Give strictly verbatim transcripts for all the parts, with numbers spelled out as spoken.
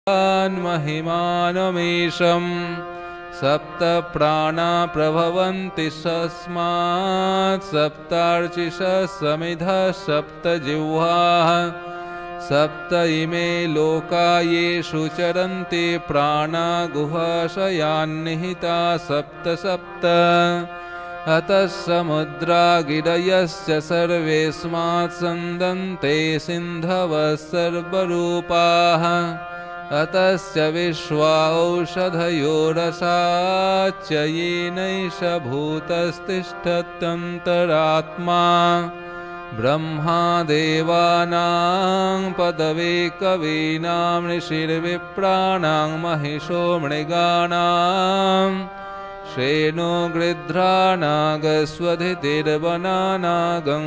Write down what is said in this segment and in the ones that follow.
महिमानमीशं सप्त प्राणा प्रभवन्ति तस्मात् सप्तार्चिषः समिधः सप्त जिह्वाः सप्त इमे लोका येषु चरन्ति प्राणा गुहाशयान्निहिता सप्त सप्त अतः समुद्रा गिरयश्च सर्वेऽस्मात् सन्दन्ते सिन्धवः सर्वरूपाः अतश्च विश्वा औषधयो रसाच्च येनैष भूतस्तिष्ठत्यन्तरात्मा ब्रह्मा देवानां पदवे कवीनां ऋषिर्विप्राणां महिषो मृगाणां श्रेणो गृध्रानागस्वधितिर्वनानागं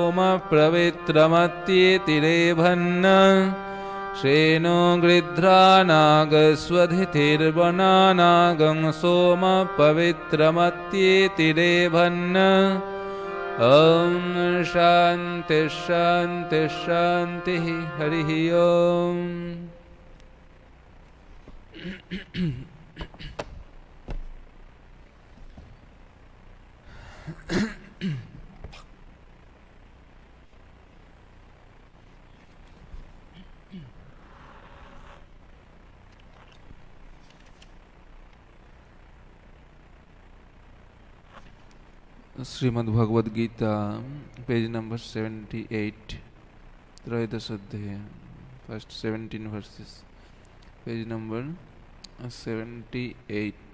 सोमप्रवित्रमत्येतिरेभन्न श्रेणो गृध्रानागस्वधितिर्वनानागं सोमपवित्रमत्येतिरेभन्न ॐ शान्ति शान्ति शान्तिः हरिः ॐ। Shrimad Bhagavad Gita page number seventy eight त्रयोदश अध्याय first seventeen verses page number seventy eight.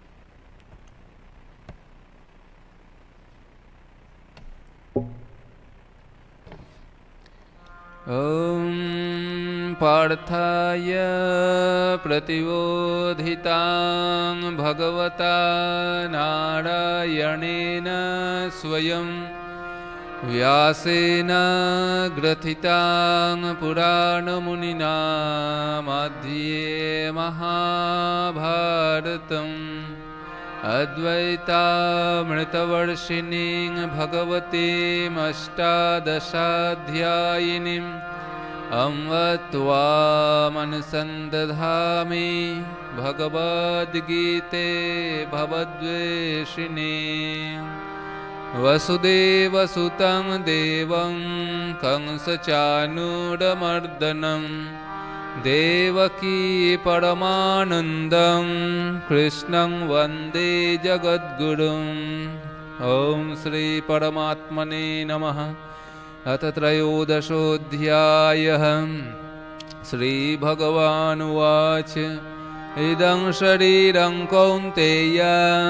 ॐ पार्थाय प्रतिबोधितां भगवता नारायणेन स्वयं व्यासेन ग्रथितां पुराणमुनिना मध्ये महाभारतम् अद्वैतामृतवर्षिणीं भगवतीम् अष्टादशाध्यायिनीम् अम्ब त्वामनुसन्दधामि भगवद्गीते भवद्वेषिणी। वसुदेवसुतं देवं कंसचानूरमर्दनं देवकी परमानन्दं कृष्णं वन्दे जगद्गुरुम्। ॐ श्री परमात्मने नमः। अथ त्रयोदशोऽध्यायः। श्रीभगवानुवाच इदं शरीरं कौन्तेय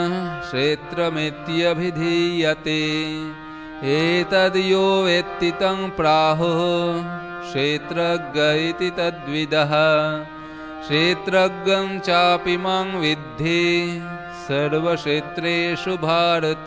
क्षेत्रमित्यभिधीयते एतद्यो वेत्ति तं प्राहुः क्षेत्रज्ञ इति तद्विदः। क्षेत्रज्ञं चापि मां विद्धि सर्वक्षेत्रेषु भारत।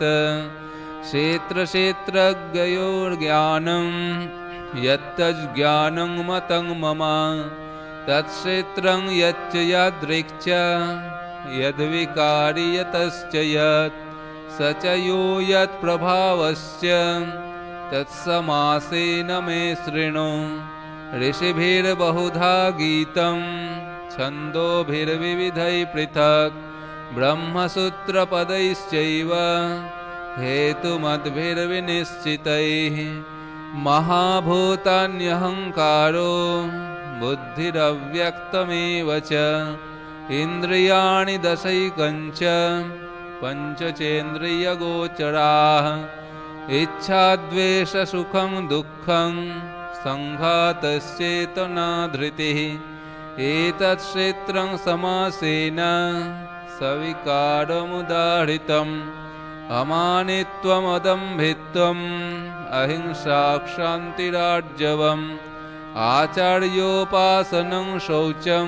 क्षेत्रक्षेत्रज्ञयोर्ज्ञानं यत्तज्ज्ञानं मतं मम तत्क्षेत्रं यच्च यादृक् च यद्विकारि यतश्च यत् स च यो यत्प्रभावश्च तत्समासेन मे शृणु। ऋषिभिर्बहुधा गीतं छन्दोभिर्विविधैः पृथक् ब्रह्मसूत्रपदैश्चैव हेतुमद्भिर्विनिश्चितैः। महाभूतान्यहङ्कारो बुद्धिरव्यक्तमेव च इन्द्रियाणि दशैकञ्च पञ्चचेन्द्रियगोचराः। इच्छाद्वेषसुखं दुःखं सङ्घातश्चेतना धृतिः। एतत् क्षेत्रं समासेन सविकारमुदाहृतम्। अमानित्वमदम्भित्वम् अहिंसा क्षान्तिरार्जवम् आचार्योपासनं शौचं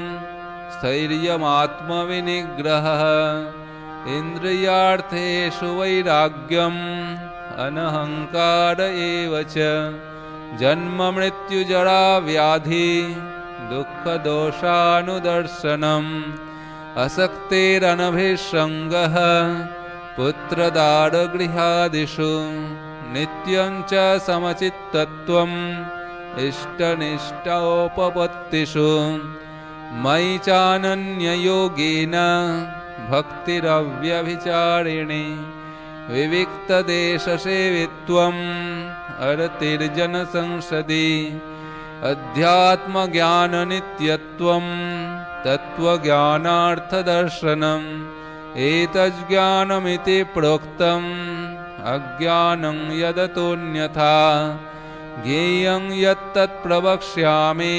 स्थैर्यमात्मविनिग्रहः। इन्द्रियार्थेषु वैराग्यम् अनहङ्कार एव च। जन्ममृत्युजरा व्याधि दुःखदोषानुदर्शनम् असक्तेरनभिसङ्गः पुत्रदारगृहादिषु। नित्यं च समचित्तत्वम् इष्टनिष्टोपपत्तिषु। मयि चानन्ययोगेन भक्तिरव्यभिचारिणी विविक्तदेशसेवित्वम् अरतिर्जनसंसदि अध्यात्मज्ञाननित्यत्वं तत्त्वज्ञानार्थदर्शनम् एतज्ज्ञानमिति प्रोक्तम् अज्ञानं यदतोऽन्यथा ज्ञेयं यत्तत् प्रवक्ष्यामि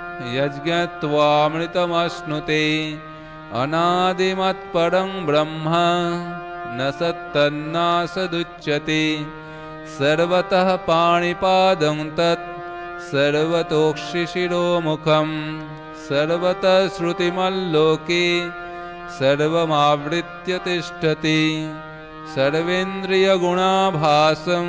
यज्ञत्वामृतमश्नुते अनादिमत्परं ब्रह्म न सत्तन्नासदुच्यते सर्वतः पाणिपादं तत् सर्वतोक्षिशिरोमुखं सर्वतः श्रुतिमल्लोके सर्वमावृत्य तिष्ठति सर्वेन्द्रियगुणाभासं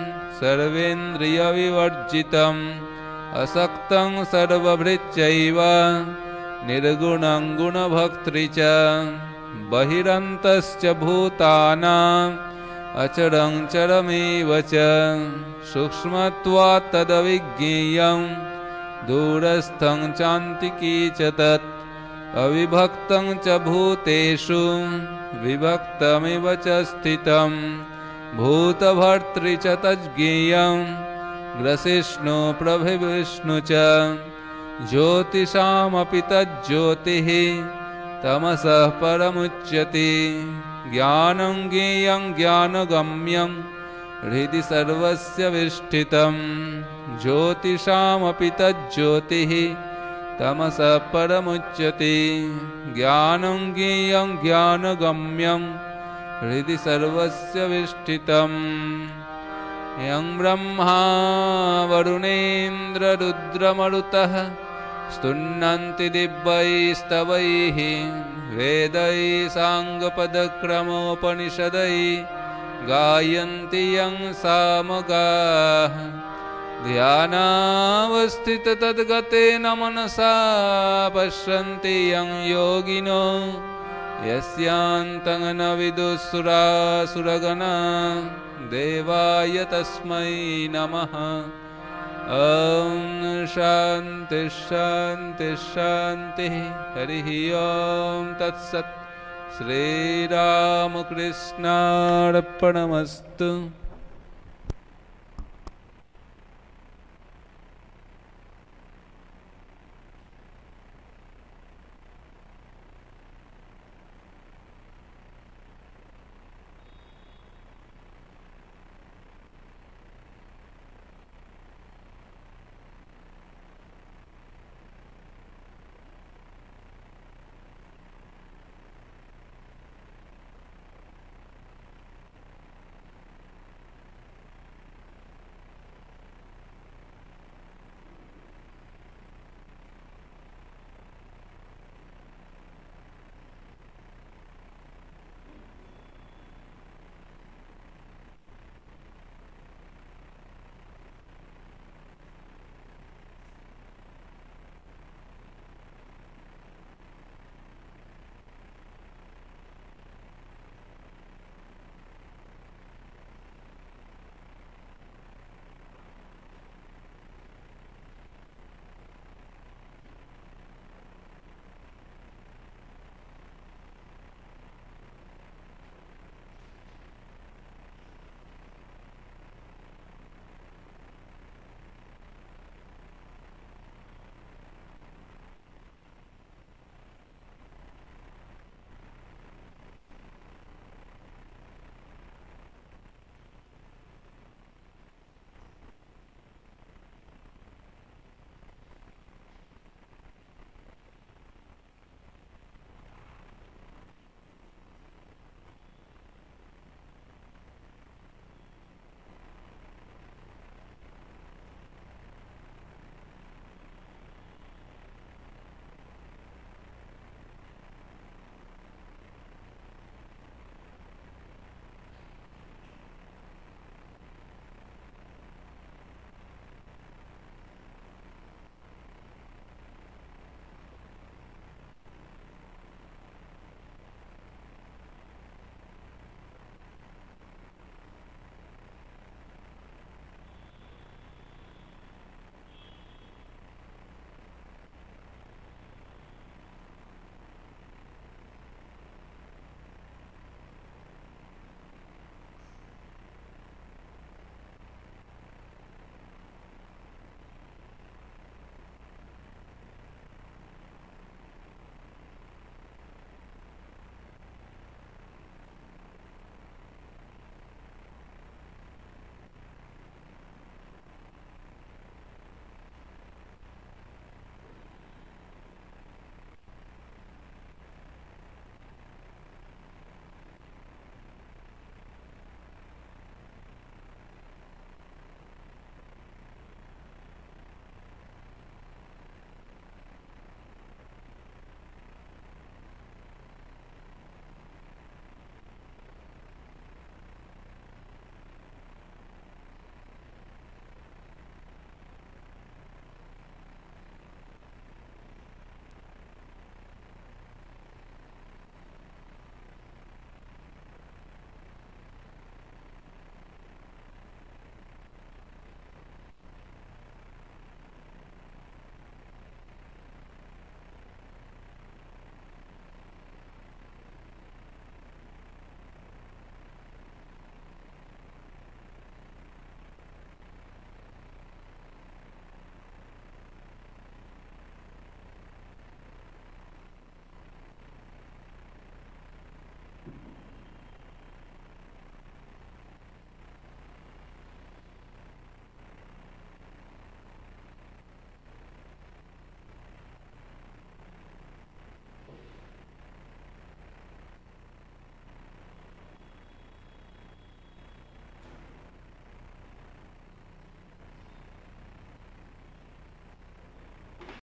सर्वेन्द्रियविवर्जितम् असक्तं सर्वभृत्यैव निर्गुणं गुणभक्त्री च बहिरन्तश्च भूतानाम् अचरं चरमेव च सूक्ष्मत्वात् तदविज्ञेयं दूरस्थं चान्तिकी च तत् अविभक्तं च भूतेषु विभक्तमिव च स्थितं भूतभर्तृ च तज्ज्ञेयं ग्रसिष्णु प्रभिविष्णु च ज्योतिषामपि तज्ज्योतिः तमसः परमुच्यते ज्ञानं ज्ञेयं ज्ञानगम्यं हृदि सर्वस्य विष्ठितं ज्योतिषामपि तज्ज्योतिः तमसः परमुच्यते ज्ञानं ज्ञेयं ज्ञानगम्यं हृदि सर्वस्य विष्ठितम् यं ब्रह्मा वरुणेन्द्ररुद्रमरुतः स्तुन्नन्ति दिव्यैस्तवैः वेदैः साङ्गपदक्रमोपनिषदैः गायन्ति यं सामगाः ध्यानावस्थिततद्गतेन मनसा पश्यन्ति यं योगिनो यस्यान्तं न विदुःसुरासुरगणा देवाय तस्मै नमः। ॐ शान्ति शान्ति शान्तिः हरिः ॐ तत्सत् श्रीरामकृष्णार्पणमस्तु।